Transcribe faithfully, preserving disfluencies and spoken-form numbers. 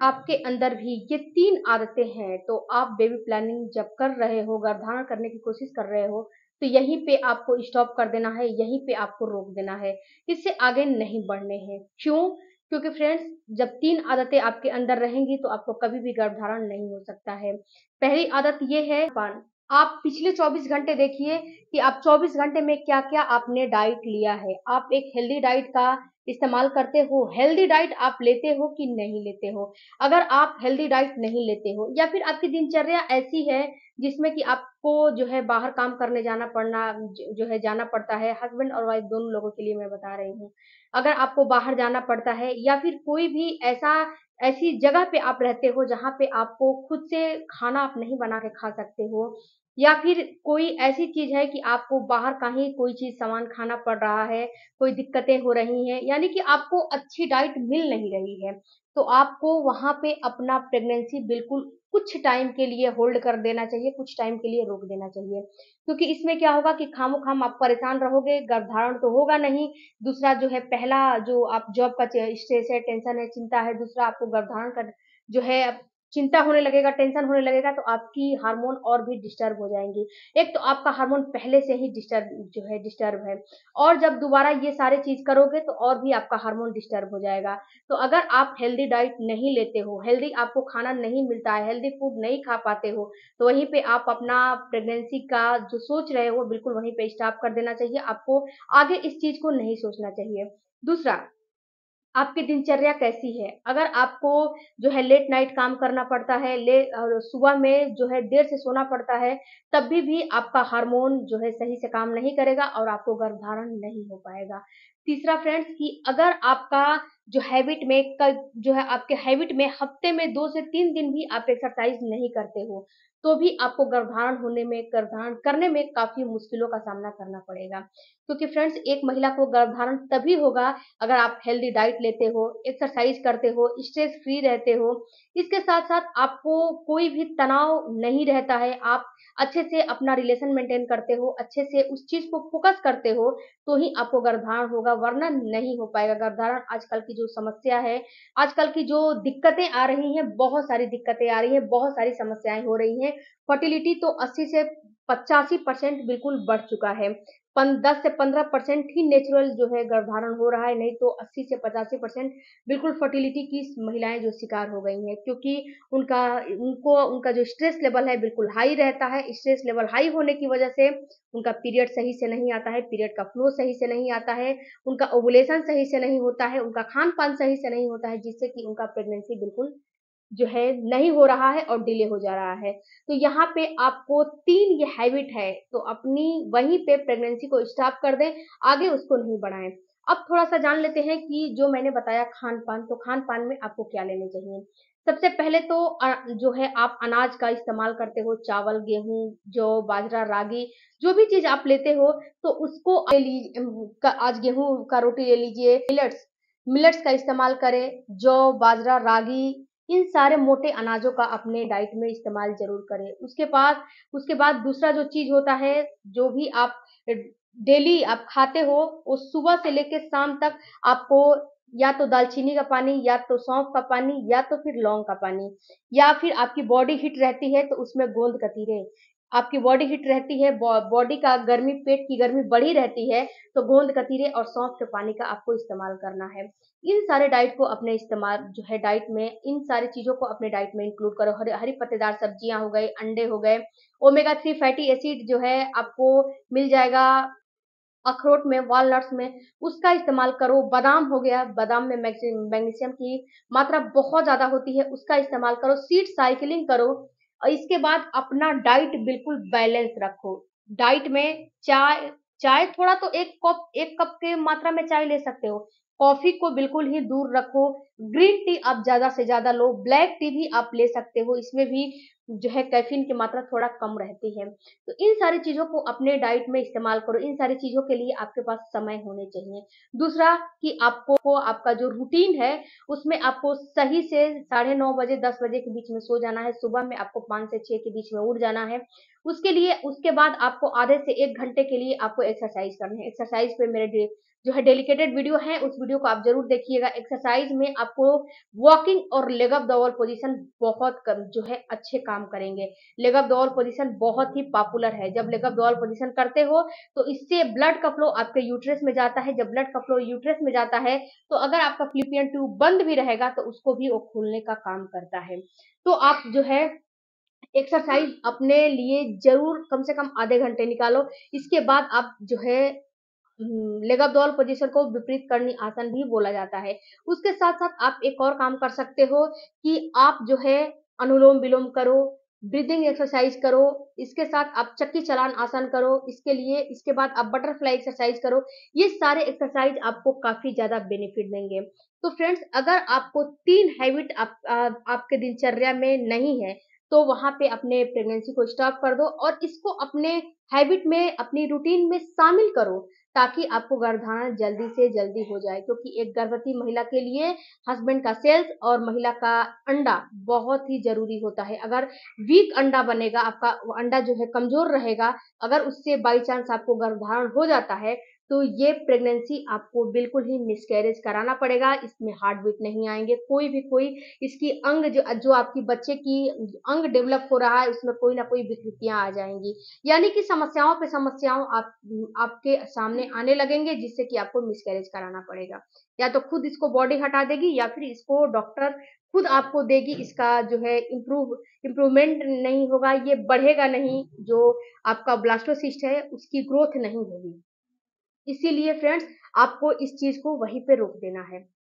आपके अंदर भी ये तीन आदतें हैं, तो आप बेबी प्लानिंग जब कर रहे हो, गर्भधारण करने की कोशिश कर रहे हो, तो यहीं पे आपको स्टॉप कर देना है, यहीं पे आपको रोक देना है। इससे आगे नहीं बढ़ने हैं। क्यों? क्योंकि फ्रेंड्स, जब तीन आदतें आपके अंदर रहेंगी तो आपको कभी भी गर्भधारण नहीं हो सकता है। पहली आदत ये है पान। आप पिछले चौबीस घंटे देखिए कि आप चौबीस घंटे में क्या-क्या आपने डाइट लिया है। आप एक हेल्दी डाइट का इस्तेमाल करते हो, हेल्दी डाइट आप लेते हो कि नहीं लेते हो? अगर आप हेल्दी डाइट नहीं लेते हो या फिर आपकी दिनचर्या ऐसी है जिसमें कि आपको जो है बाहर काम करने जाना पड़ना ज जो है जाना पड़ता है, हस्बैंड और वाइफ दोनों लोगों के लिए मैं बता रही हूँ। अगर आपको बाहर जाना पड़ता है या फिर कोई भी ऐसा ऐसी जगह पे आप रहते हो जहाँ पे आपको खुद से खाना आप नहीं बना के खा सकते हो, या फिर कोई ऐसी चीज़ है कि आपको बाहर का ही कोई चीज़ सामान खाना पड़ रहा है, कोई दिक्कतें हो रही हैं, यानी कि आपको अच्छी डाइट मिल नहीं रही है, तो आपको वहाँ पे अपना प्रेगनेंसी बिल्कुल कुछ टाइम के लिए होल्ड कर देना चाहिए, कुछ टाइम के लिए रोक देना चाहिए। क्योंकि इसमें क्या होगा कि खामोखाम आप परेशान रहोगे, गर्भधारण तो होगा नहीं, दूसरा जो है पहला जो आप जॉब का च स्ट्रेस है, टेंशन है, चिंता है, दूसरा आपको गर्भधारण का जो है चिंता होने लगेगा, टेंशन होने लगेगा, तो आपकी हार्मोन और भी डिस्टर्ब हो जाएँगी। एक तो आपका हार्मोन पहले से ही डिस्टर्ब जो है डिस्टर्ब है, और जब दोबारा ये सारे चीज़ करोगे तो और भी आपका हार्मोन डिस्टर्ब हो जाएगा। तो अगर आप हेल्दी डाइट नहीं लेते हो, हेल्दी आपको खाना नहीं मिलता है, हेल्दी फूड नहीं खा पाते हो, तो वहीं पे आप अपना प्रेगनेंसी का जो सोच रहे हो बिल्कुल वहीं पे स्टॉप कर देना चाहिए। आपको आगे इस चीज़ को नहीं सोचना चाहिए। दूसरा, आपकी दिनचर्या कैसी है? अगर आपको जो है लेट नाइट काम करना पड़ता है, ले और सुबह में जो है देर से सोना पड़ता है, तब भी भी आपका हार्मोन जो है सही से काम नहीं करेगा और आपको गर्भधारण नहीं हो पाएगा। तीसरा फ्रेंड्स, कि अगर आपका जो हैबिट में क जो है आपके हैबिट में हफ्ते में दो से तीन दिन भी आप एक्सरसाइज़ नहीं करते हो, तो भी आपको गर्भधारण होने में गर्भधारण करने में काफ़ी मुश्किलों का सामना करना पड़ेगा। क्योंकि फ्रेंड्स, एक महिला को गर्भधारण तभी होगा अगर आप हेल्दी डाइट लेते हो, एक्सरसाइज करते हो, स्ट्रेस फ्री रहते हो। इसके साथ-साथ आपको कोई भी तनाव नहीं रहता है, आप अच्छे से अपना रिलेशन मेंटेन करते हो, अच्छे से उस चीज़ को फ़ोकस करते हो, तो ही आपको गर्भधारण होगा, वरना नहीं हो पाएगा। गर्भधारण आजकल की जो समस्या है, आजकल की जो दिक्कतें आ रही हैं, बहुत सारी दिक्कतें आ रही हैं, बहुत सारी समस्याएँ हो रही हैं। फर्टिलिटी तो अस्सी से पचासी परसेंट बिल्कुल बढ़ चुका है। पन दस से पंद्रह परसेंट ही नेचुरल जो है गर्भधारण हो रहा है, नहीं तो अस्सी से पचासी परसेंट बिल्कुल फर्टिलिटी की महिलाएँ जो शिकार हो गई हैं, क्योंकि उनका उनको उनका जो स्ट्रेस लेवल है बिल्कुल हाई रहता है। स्ट्रेस लेवल हाई होने की वजह से उनका पीरियड सही से नहीं आता है, पीरियड का फ्लो सही से नहीं आता है, उनका ओव्यूलेशन सही से नहीं होता है, उनका खान-पान सही से नहीं होता है, जिससे कि उनका प्रेगनेंसी बिल्कुल जो है नहीं हो रहा है और डिले हो जा रहा है। तो यहाँ पे आपको तीन ये हैबिट है, तो अपनी वहीं पे प्रेगनेंसी को स्टॉप कर दें, आगे उसको नहीं बढ़ाएँ। अब थोड़ा-सा जान लेते हैं कि जो मैंने बताया खान-पान, तो खान-पान में आपको क्या लेने चाहिए। सबसे पहले तो अ, जो है आप अनाज का इस्तेमाल करते हो, चावल, गेहूँ, जौ, बाजरा, रागी, जो भी चीज़ आप लेते हो, तो उसको ले ली उम, क आज गेहूँ का रोटी ले लीजिए, मिलेट्स मिलेट्स का इस्तेमाल करें, जौ, बाजरा, रागी, इन सारे मोटे अनाजों का अपने डाइट में इस्तेमाल ज़रूर करें। उसके बाद उसके बाद दूसरा जो चीज़ होता है, जो भी आप अ, डेली आप खाते हो, वो सुबह से लेके शाम तक आपको या तो दालचीनी का पानी, या तो सौंफ का पानी, या तो फिर लौंग का पानी, या फिर आपकी बॉडी हिट रहती है तो उसमें गोंद कतीरे, आपकी बॉडी हिट रहती है, बॉ बॉडी का गर्मी, पेट की गर्मी बढ़ी रहती है, तो गोंद कतीरे और सौंफ के पानी का आपको इस्तेमाल करना है। इन सारे डाइट को अपने इस्तेमाल जो है डाइट में इन सारी चीज़ों को अपने डाइट में इंक्लूड करो। हरे हरी पत्तेदार सब्जियाँ हो गई, अंडे हो गए, ओमेगा थ्री फैटी एसिड जो है आपको मिल जाएगा अखरोट में, वॉलनट्स में, उसका इस्तेमाल करो। बादाम हो गया, बादाम में मैग्सी मैग्नीशियम की मात्रा बहुत ज़्यादा होती है, उसका इस्तेमाल करो। सीड साइक्लिंग करो और इसके बाद अपना डाइट बिल्कुल बैलेंस रखो। डाइट में चाय चाय थोड़ा तो एक कप एक कप के मात्रा में चाय ले सकते हो। कॉफ़ी को बिल्कुल ही दूर रखो। ग्रीन टी आप ज़्यादा से ज़्यादा लो, ब्लैक टी भी आप ले सकते हो, इसमें भी जो है कैफ़ीन की मात्रा थोड़ा कम रहती है। तो इन सारी चीज़ों को अपने डाइट में इस्तेमाल करो, इन सारी चीज़ों के लिए आपके पास समय होने चाहिए। दूसरा, कि आपको आपका जो रूटीन है, उसमें आपको सही से साढ़े नौ बजे दस बजे के बीच में सो जाना है, सुबह में आपको पाँच से छह के बीच में उठ जाना है। उसके लिए उसके बाद आपको आधे से एक घंटे के लिए आपको एक्सरसाइज़ करनी है। एक्सरसाइज़ पे मेरे डे जो है डेलिकेटेड वीडियो है, उस वीडियो को आप जरूर देखिएगा। एक्सरसाइज में आपको वॉकिंग और leg up the wall position बहुत कम जो है अच्छे काम करेंगे। Leg up the wall position बहुत ही पॉपुलर है। जब leg up the wall position करते हो तो इससे ब्लड का फ्लो आपके यूट्रस में जाता है। जब ब्लड का फ्लो यूट्रस में जाता है तो अगर आपका फ्लिपियन ट्यूब बंद भी रहेगा तो उसको भी वो खोलने का काम करता है। तो आप जो है एक्सरसाइज अपने लिए जरूर कम से कम आधे घंटे निकालो। इसके बाद आप जो है लेग अप डॉल पोजीशन को विपरीत करनी आसन भी बोला जाता है। उसके साथ साथ आप एक और काम कर सकते हो कि आप जो है अनुलोम विलोम करो, ब्रीदिंग एक्सरसाइज करो, इसके साथ आप चक्की चलान आसन करो, इसके लिए इसके बाद आप बटरफ्लाई एक्सरसाइज करो। ये सारे एक्सरसाइज आपको काफी ज्यादा बेनिफिट देंगे। तो फ्रेंड्स, अगर आपको तीन हैबिट आप, आ, आपके दिनचर्या में नहीं है तो वहां पे अपने प्रेगनेंसी को स्टॉप कर दो और इसको अपने हैबिट में, अपनी रूटीन में शामिल करो, ताकि आपको गर्भधारण जल्दी से जल्दी हो जाए। क्योंकि एक गर्भवती महिला के लिए हस्बैंड का सेल्स और महिला का अंडा बहुत ही जरूरी होता है। अगर वीक अंडा बनेगा, आपका अंडा जो है कमजोर रहेगा, अगर उससे बाई चांस आपको गर्भधारण हो जाता है तो ये प्रेगनेंसी आपको बिल्कुल ही मिसकैरेज कराना पड़ेगा। इसमें हार्ट बीट नहीं आएंगे, कोई भी कोई इसकी अंग जो जो आपकी बच्चे की अंग डेवलप हो रहा है उसमें कोई ना कोई विकृतियां आ जाएंगी। यानी कि समस्याओं पे समस्याओं आप आपके सामने आने लगेंगे, जिससे कि आपको मिसकैरेज कराना पड़ेगा। या तो खुद इसको बॉडी हटा देगी या फिर इसको डॉक्टर खुद आपको देगी। इसका जो है इम्प्रूव इम्प्रूवमेंट नहीं होगा, ये बढ़ेगा नहीं। जो आपका ब्लास्टोसिस्ट है उसकी ग्रोथ नहीं होगी। इसीलिए फ्रेंड्स, आपको इस चीज को वहीं पे रोक देना है।